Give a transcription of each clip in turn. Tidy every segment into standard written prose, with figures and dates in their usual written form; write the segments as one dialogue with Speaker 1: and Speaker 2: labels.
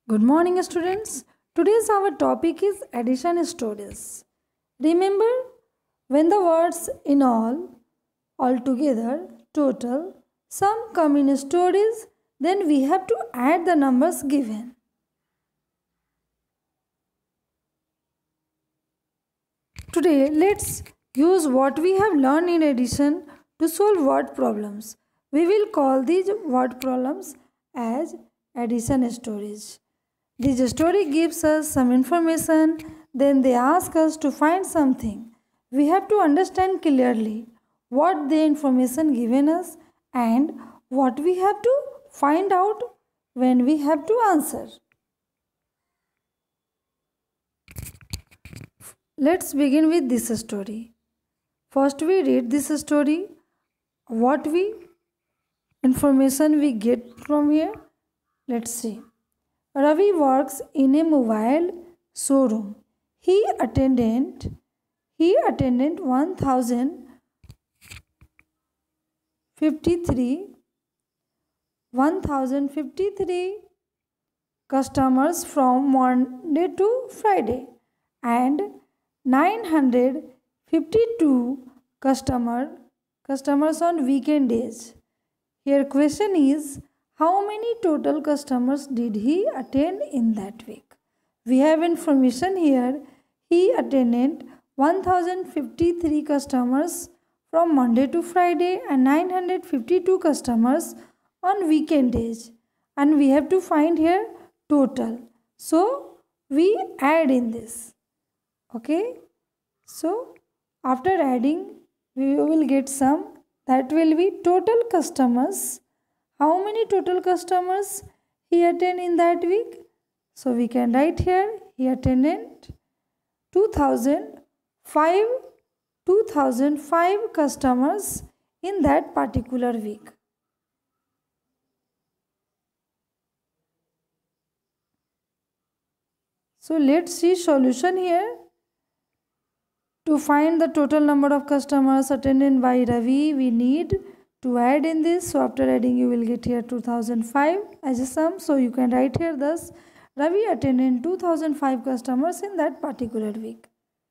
Speaker 1: Good morning, students. Today's our topic is addition stories. Remember, when the words in all, altogether, total, sum come in stories, then we have to add the numbers given. Today, let's use what we have learned in addition to solve word problems. We will call these word problems as addition stories. This story gives us some information, then they ask us to find something. We have to understand clearly what the information given us and what we have to find out when we have to answer. Let's begin with this story. First we read this story, what information we get from here. Let's see. Ravi works in a mobile showroom. He attended 1053 customers from Monday to Friday and 952 customers on weekend days. Here question is, how many total customers did he attend in that week? We have information here. He attended 1053 customers from Monday to Friday and 952 customers on weekend days. And we have to find here total. So we add in this. Okay. So after adding, we will get sum. That will be total customers. How many total customers he attended in that week? So we can write here, he attended 2005 customers in that particular week. So let's see solution here. To find the total number of customers attended by Ravi, we need to add in this. So after adding, you will get here 2005 as a sum. So you can write here thus, Ravi attended 2005 customers in that particular week.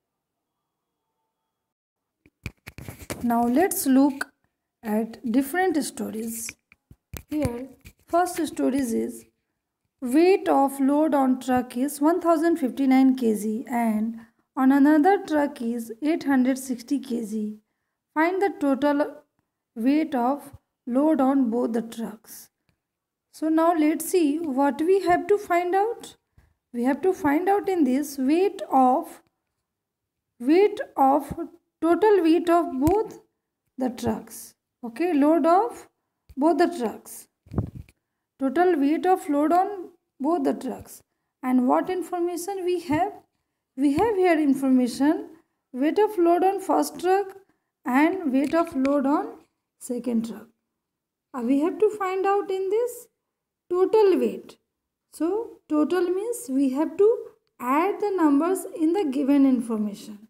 Speaker 1: Now let's look at different stories. Here, first stories is, weight of load on truck is 1059 kg and on another truck is 860 kg. Find the total weight of load on both the trucks. So now let's see what we have to find out. We have to find out in this weight of total weight of both the trucks. Okay, load of both the trucks. Total weight of load on both the trucks. And what information we have? We have here information, weight of load on first truck and weight of load on second truck. We have to find out in this total weight. So total means we have to add the numbers in the given information.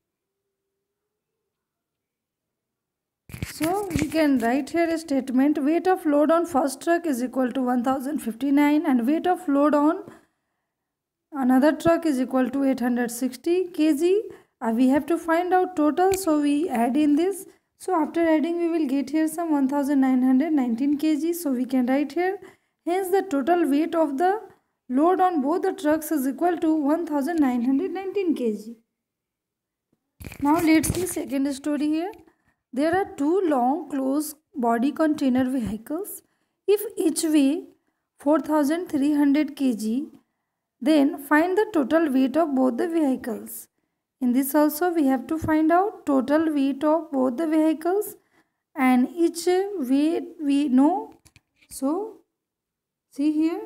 Speaker 1: So we can write here a statement, weight of load on first truck is equal to 1059 and weight of load on another truck is equal to 860 kg. We have to find out total, so we add in this. So after adding, we will get here some 1919 kg. So we can write here, hence the total weight of the load on both the trucks is equal to 1919 kg. Now let's see second story here. There are two long closed body container vehicles. If each weigh 4300 kg, then find the total weight of both the vehicles. In this also we have to find out total weight of both the vehicles and each weight we know. So see here.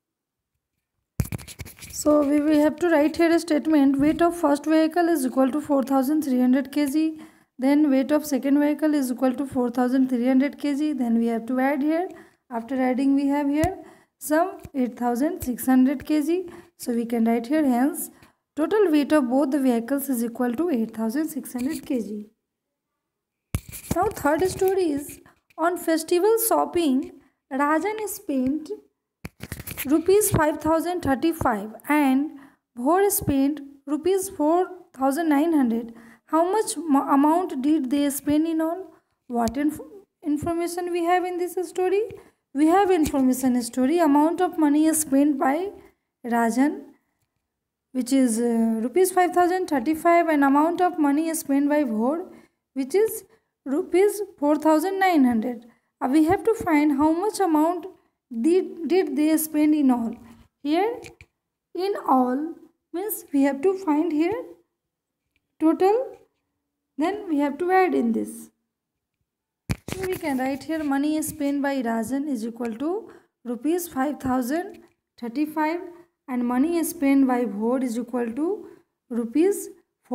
Speaker 1: So we will have to write here a statement, weight of first vehicle is equal to 4300 kg. Then weight of second vehicle is equal to 4300 kg. Then we have to add here. After adding we have here some 8600 kg. So we can write here, hence total weight of both the vehicles is equal to 8600 kg. Now third story is, on festival shopping, Rajan spent rupees 5035 and Bhor spent rupees 4900. How much amount did they spend in all? What information we have in this story? We have information story. Amount of money is spent by Rajan, which is rupees 5035, and amount of money is spent by Bhor, which is rupees 4900. We have to find how much amount did they spend in all. Here in all means we have to find here total, then we have to add in this. So we can write here money spent by Rajan is equal to rupees 5035 and money spent by Bhor is equal to rupees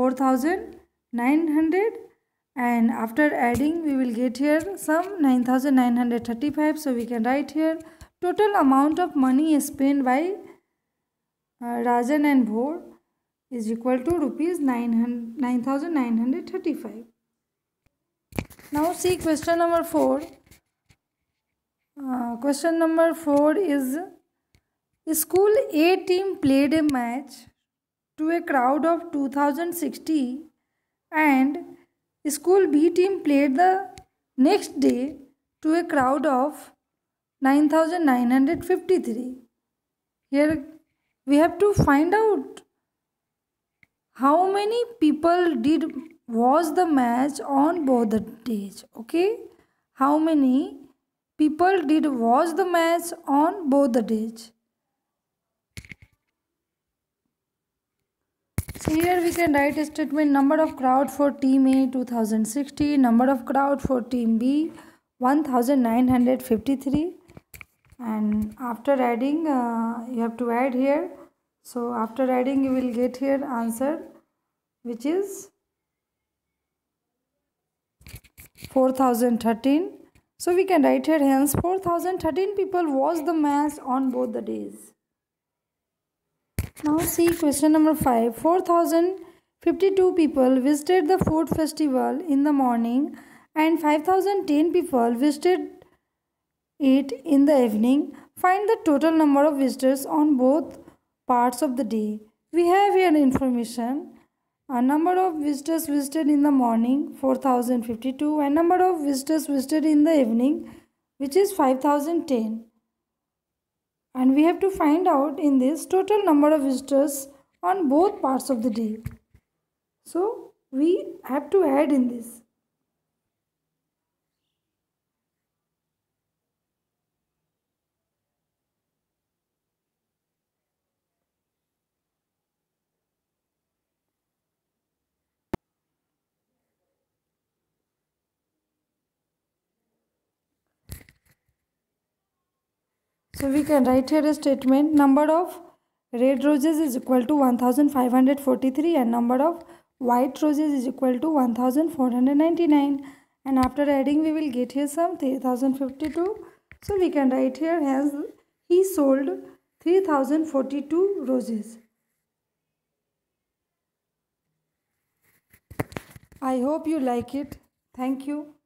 Speaker 1: 4900, and after adding we will get here some 9935. So we can write here total amount of money spent by Rajan and Bhor is equal to rupees 9935. Now see question number 4. Question number 4 is, school A team played a match to a crowd of 2060 and school B team played the next day to a crowd of 9953. Here we have to find out how many people did watch the match on both the days. Okay, how many people did watch the match on both the days? So here we can write a statement: number of crowd for team A 2060, number of crowd for team B 1953, and after adding you have to add here. So after adding you will get here answer, which is 4013. So we can write here hence 4013 people watched the match on both the days. Now see question number 5. 4052 people visited the food festival in the morning and 5010 people visited it in the evening. Find the total number of visitors on both parts of the day. We have here information. A number of visitors visited in the morning 4052 and number of visitors visited in the evening, which is 5010. And we have to find out in this total number of visitors on both parts of the day. So we have to add in this. So we can write here a statement: number of red roses is equal to 1543 and number of white roses is equal to 1499, and after adding we will get here some 3052. So we can write here hence he sold 3042 roses. I hope you like it. Thank you.